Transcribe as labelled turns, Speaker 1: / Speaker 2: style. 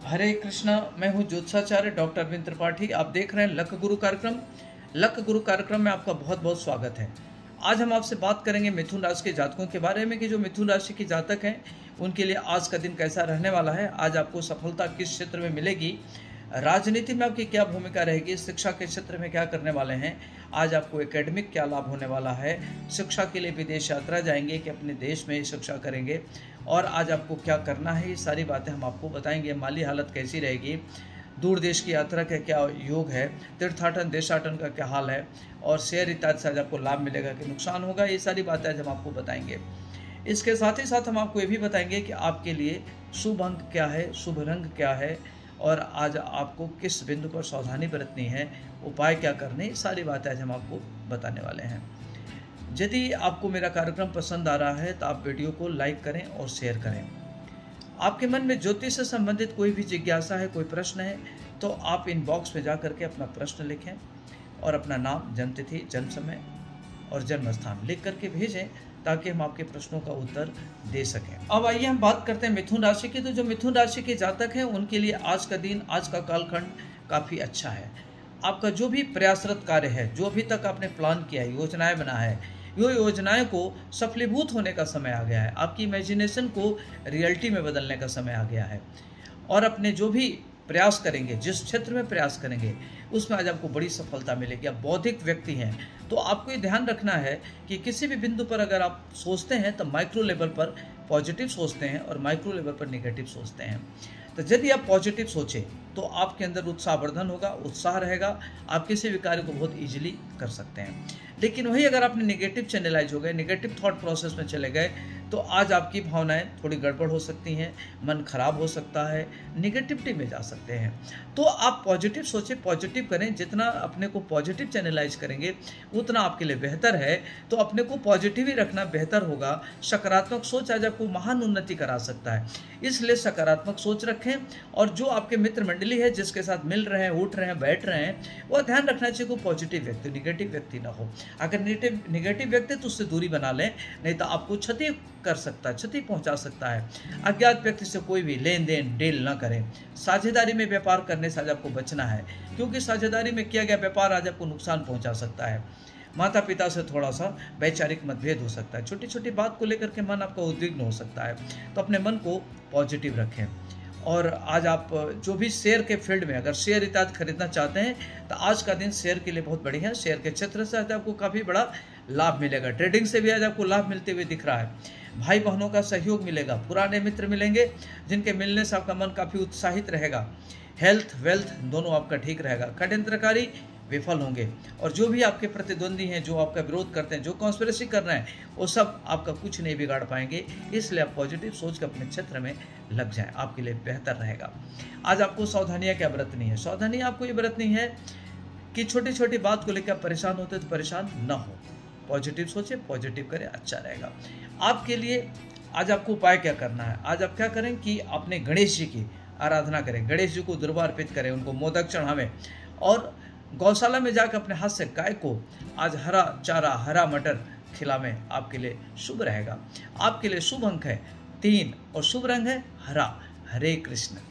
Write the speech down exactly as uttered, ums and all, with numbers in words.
Speaker 1: हरे कृष्णा। मैं हूं ज्योतिषाचार्य डॉक्टर अरविंद त्रिपाठी। आप देख रहे हैं लक गुरु कार्यक्रम। लक गुरु कार्यक्रम में आपका बहुत बहुत स्वागत है। आज हम आपसे बात करेंगे मिथुन राशि के जातकों के बारे में कि जो मिथुन राशि के जातक हैं उनके लिए आज का दिन कैसा रहने वाला है। आज आपको सफलता किस क्षेत्र में मिलेगी, राजनीति में आपकी क्या भूमिका रहेगी, शिक्षा के क्षेत्र में क्या करने वाले हैं, आज आपको एकेडमिक क्या लाभ होने वाला है, शिक्षा के लिए विदेश यात्रा जाएंगे कि अपने देश में शिक्षा करेंगे, और आज आपको क्या करना है, ये सारी बातें हम आपको बताएंगे। माली हालत कैसी रहेगी, दूर देश की यात्रा का क्या योग है, तीर्थाटन देशाटन का क्या हाल है, और शेयर इत्यादि से आज आपको लाभ मिलेगा कि नुकसान होगा, ये सारी बातें आज हम आपको बताएंगे। इसके साथ ही साथ हम आपको ये भी बताएंगे कि आपके लिए शुभ अंक क्या है, शुभ रंग क्या है, और आज आपको किस बिंदु पर सावधानी बरतनी है, उपाय क्या करने, सारी बातें आज हम आपको बताने वाले हैं। यदि आपको मेरा कार्यक्रम पसंद आ रहा है तो आप वीडियो को लाइक करें और शेयर करें। आपके मन में ज्योतिष से संबंधित कोई भी जिज्ञासा है, कोई प्रश्न है, तो आप इनबॉक्स में जा करके अपना प्रश्न लिखें और अपना नाम, जन्मतिथि, जन्म समय और जन्म स्थान लिख करके भेजें ताकि हम आपके प्रश्नों का उत्तर दे सकें। अब आइए हम बात करते हैं मिथुन राशि की। तो जो मिथुन राशि के जातक हैं उनके लिए आज का दिन, आज का कालखंड काफ़ी अच्छा है। आपका जो भी प्रयासरत कार्य है, जो अभी तक आपने प्लान किया है, योजनाएं बना है, यो योजनाएं को सफलीभूत होने का समय आ गया है। आपकी इमेजिनेशन को रियलिटी में बदलने का समय आ गया है, और अपने जो भी प्रयास करेंगे, जिस क्षेत्र में प्रयास करेंगे उसमें आज आपको बड़ी सफलता मिलेगी। आप बौद्धिक व्यक्ति हैं तो आपको ये ध्यान रखना है कि किसी भी बिंदु पर अगर आप सोचते हैं तो माइक्रो लेवल पर पॉजिटिव सोचते हैं और माइक्रो लेवल पर नेगेटिव सोचते हैं। तो यदि आप पॉजिटिव सोचें तो आपके अंदर उत्साहवर्धन होगा, उत्साह रहेगा, आप किसी भी कार्य को बहुत ईजिली कर सकते हैं। लेकिन वही अगर आपने नेगेटिव चैनलाइज हो गए, नेगेटिव थॉट प्रोसेस में चले गए, तो आज आपकी भावनाएं थोड़ी गड़बड़ हो सकती हैं, मन खराब हो सकता है, निगेटिविटी में जा सकते हैं। तो आप पॉजिटिव सोचें, पॉजिटिव करें। जितना अपने को पॉजिटिव चैनलाइज करेंगे उतना आपके लिए बेहतर है। तो अपने को पॉजिटिव ही रखना बेहतर होगा। सकारात्मक सोच आज आपको महान उन्नति करा सकता है, इसलिए सकारात्मक सोच रखें। और जो आपके मित्र मंडली है, जिसके साथ मिल रहे हैं, उठ रहे हैं, बैठ रहे हैं, वो ध्यान रखना चाहिए कि पॉजिटिव व्यक्ति, निगेटिव व्यक्ति ना हो। अगर नेगेटिव निगेटिव व्यक्ति तो उससे दूरी बना लें, नहीं तो आपको क्षति कर सकता है, क्षति पहुंचा सकता है। अज्ञात व्यक्ति से कोई भी लेन देन डील ना करें। साझेदारी में व्यापार करने से आज आपको बचना है, क्योंकि साझेदारी में किया गया व्यापार आज आपको नुकसान पहुंचा सकता है। माता पिता से थोड़ा सा वैचारिक मतभेद हो सकता है। छोटी छोटी बात को लेकर के मन आपका उद्विग्न हो सकता है। तो अपने मन को पॉजिटिव रखें। और आज आप जो भी शेयर के फील्ड में अगर शेयर इत्यादि खरीदना चाहते हैं तो आज का दिन शेयर के लिए बहुत बढ़िया है। शेयर के क्षेत्र से आज आपको काफ़ी बड़ा लाभ मिलेगा। ट्रेडिंग से भी आज आपको लाभ मिलते हुए दिख रहा है। भाई बहनों का सहयोग मिलेगा, पुराने मित्र मिलेंगे जिनके मिलने से आपका मन काफ़ी उत्साहित रहेगा। हेल्थ वेल्थ दोनों आपका ठीक रहेगा। षड्यंत्रकारी विफल होंगे, और जो भी आपके प्रतिद्वंदी हैं, जो आपका विरोध करते हैं, जो कॉन्स्पिरेसी कर रहे हैं, वो सब आपका कुछ नहीं बिगाड़ पाएंगे। इसलिए आप पॉजिटिव सोच के अपने क्षेत्र में लग जाएं, आपके लिए बेहतर रहेगा। आज आपको सावधानियां क्या बरतनी है? सावधानी आपको ये बरतनी है कि छोटी छोटी बात को लेकर परेशान होते तो परेशान न हो। पॉजिटिव सोचें, पॉजिटिव करें, अच्छा रहेगा आपके लिए। आज आपको उपाय क्या करना है? आज आप क्या करें कि अपने गणेश जी की आराधना करें, गणेश जी को दुर्वा अर्पित करें, उनको मोदक चढ़ावें, और गौशाला में जाकर अपने हाथ से गाय को आज हरा चारा, हरा मटर खिलावें, आपके लिए शुभ रहेगा। आपके लिए शुभ अंक है तीन और शुभ रंग है हरा। हरे कृष्ण।